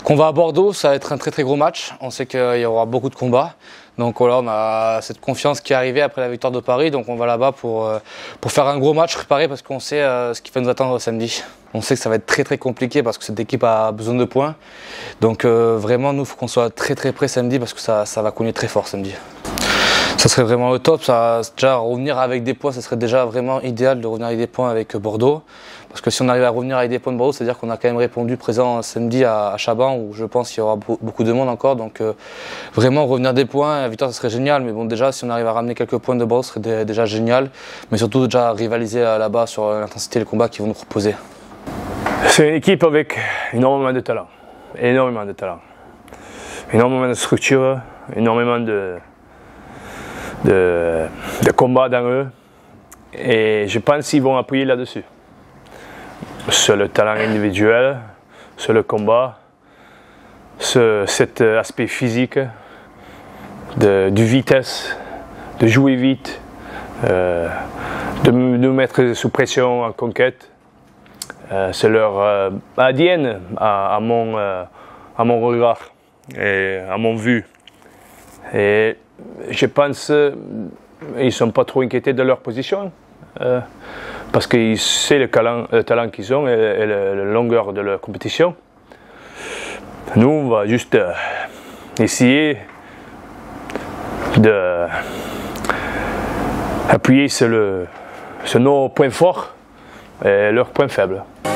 Qu'on va à Bordeaux, ça va être un très très gros match. On sait qu'il y aura beaucoup de combats. Donc voilà, on a cette confiance qui est arrivée après la victoire de Paris. Donc on va là-bas pour faire un gros match préparé parce qu'on sait ce qui va nous attendre samedi. On sait que ça va être très très compliqué parce que cette équipe a besoin de points. Donc vraiment, nous, il faut qu'on soit très très près samedi parce que ça va cogner très fort samedi. Ça serait vraiment le top, déjà revenir avec des points, ça serait déjà vraiment idéal de revenir avec des points avec Bordeaux. Parce que si on arrive à revenir avec des points de Bordeaux, c'est-à-dire qu'on a quand même répondu présent samedi à Chaban, où je pense qu'il y aura beaucoup de monde encore. Donc vraiment revenir des points, la victoire ça serait génial. Mais bon, déjà si on arrive à ramener quelques points de Bordeaux, ce serait déjà génial. Mais surtout déjà rivaliser là-bas sur l'intensité et le combat qu'ils vont nous proposer. C'est une équipe avec énormément de talent, énormément de talent, énormément de structure, énormément de combat dans eux, et je pense qu'ils vont appuyer là-dessus, sur le talent individuel, sur le combat, sur cet aspect physique, de vitesse, de jouer vite, de nous mettre sous pression en conquête. C'est leur ADN à mon regard et à mon vue. Et je pense qu'ils ne sont pas trop inquiétés de leur position parce qu'ils savent le talent qu'ils ont et la longueur de leur compétition. Nous, on va juste essayer d'appuyer sur nos points forts et leurs points faibles.